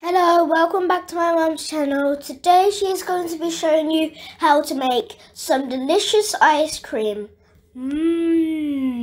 Hello, welcome back to my mum's channel. Today she is going to be showing you how to make some delicious ice cream.